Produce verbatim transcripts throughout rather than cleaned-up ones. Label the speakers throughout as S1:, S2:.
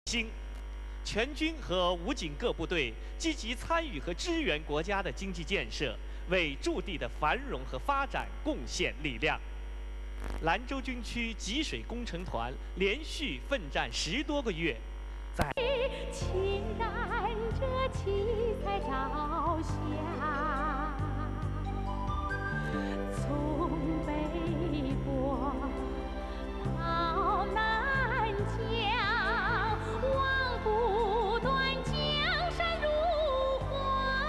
S1: 兴，全军和武警各部队积极参与和支援国家的经济建设，为驻地的繁荣和发展贡献力量。兰州军区集水工程团连续奋战十多个月，在
S2: 情燃着七彩朝霞，从北坡到南疆，望不断江山如画，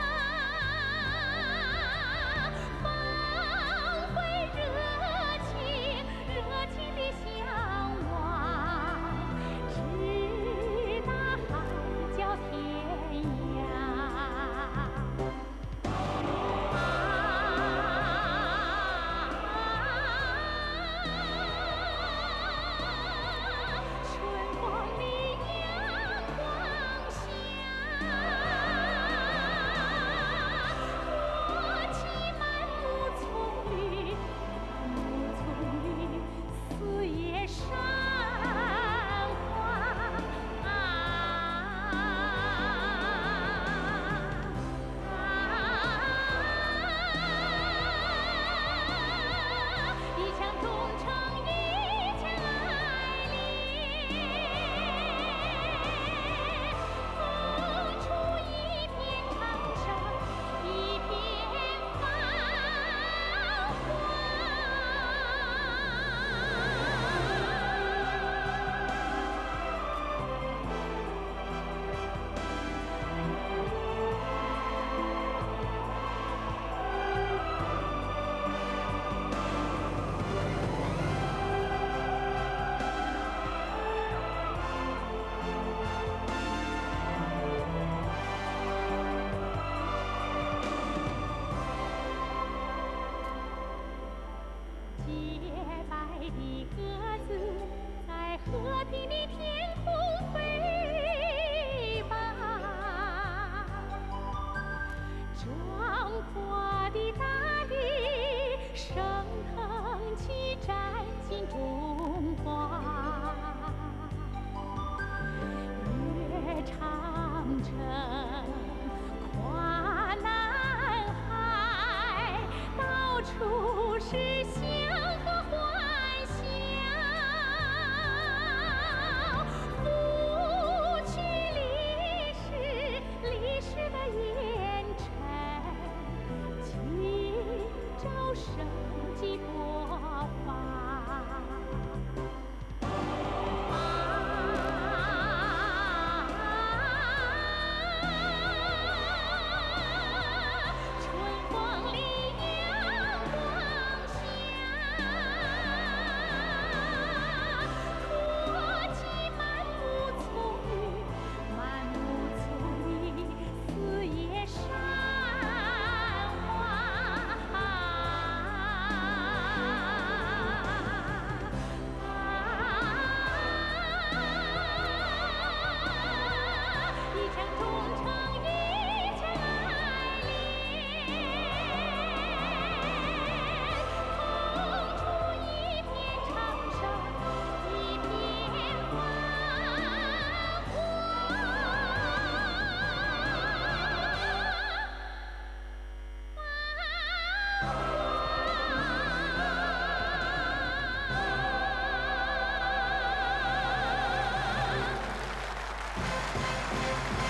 S2: 放飞热情，热情地向往，直达海角天涯。春风里，阳光下，托起满目葱绿，满目葱绿，四野山花。一腔忠诚，一腔爱恋，捧出一片长沙，一片繁华。洁白的鸽子在和平的天空飞吧，壮阔的大地升腾起崭新中华，越长城跨南海，到处是祥和欢笑，拂去历史历史的烟尘，今朝生机勃发。春风里，阳光下，托起满目葱绿，满目葱绿，四野山花。一腔忠诚，一腔爱恋，捧出一片长沙，一片繁华。